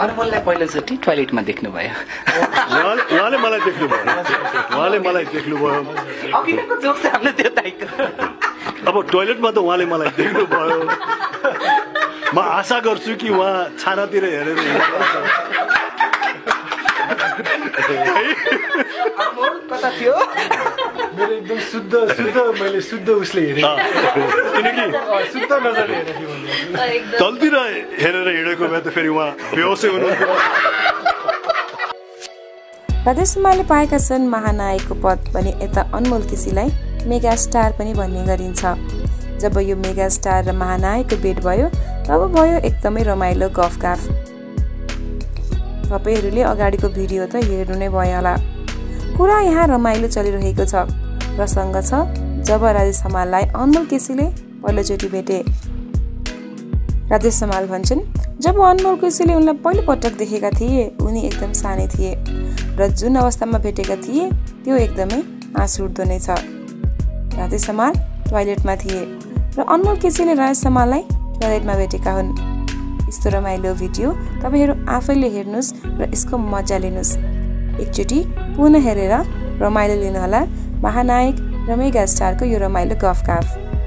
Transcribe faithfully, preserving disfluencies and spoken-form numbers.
अनमोललाई पहिलोचोटि टोयलेटमा देख्नुभयो उहाँले उहाँले मलाई देख्नुभयो उहाँले मलाई देख्नुभयो अघिको जोक सामने त्यो दाइको अब टोयलेटमा त उहाँले मलाई देख्नुभयो म आशा गर्छु कि उहाँ छानातिर हेरेर कता थियो मेरो एकदम शुद्ध शुद्ध मैले शुद्ध उसले हेरेँ किनकि शुद्ध नजरले हेरेँ तलतिर हेरेर हिँडेको भए त फेरि उहाँ बेहोसै हुनुहुन्थ्यो राजेश हमालले पाएका छन् महानायकको पद भने यता अनमोल केसीलाई मेगा स्टार पनि भन्ने गरिन्छ। जब यो मेगा स्टार र महानायकको भेट भयो तब भयो एकदमै रमाइलो गफगाफ। तपाईहरूले अगाडिको भिडियो त हेर्नु नै भयो होला। कुरा यहाँ रमाइलो चलिरहेको छ। प्रसङ्ग छ जब राजेश हमाललाई अनमोल केसीले पहिलोचोटि भेटे। राजेश हमाल भन्छन् जब अनमोल केसीले उनलाई पहिलो पटक देखेका थिए उनी एकदम सानै थिए र जुन अवस्थामा भेटेका थिए त्यो एकदमै आँसु उठ्दो नै छ। राजेश हमाल टोयलेटमा थिए र अनमोल केसीले राजेश हमाललाई टोयलेटमा भेटेका हुन्। यस्तो रमाइलो भिडियो तपाईहरू आफैले हेर्नुस् र यसको मजा लिनुस्। एकचोटि पुनः हेरेर रमाइलो लिनुहोला महानायक र मेगा स्टारको यो रमाइलो गफगाफ।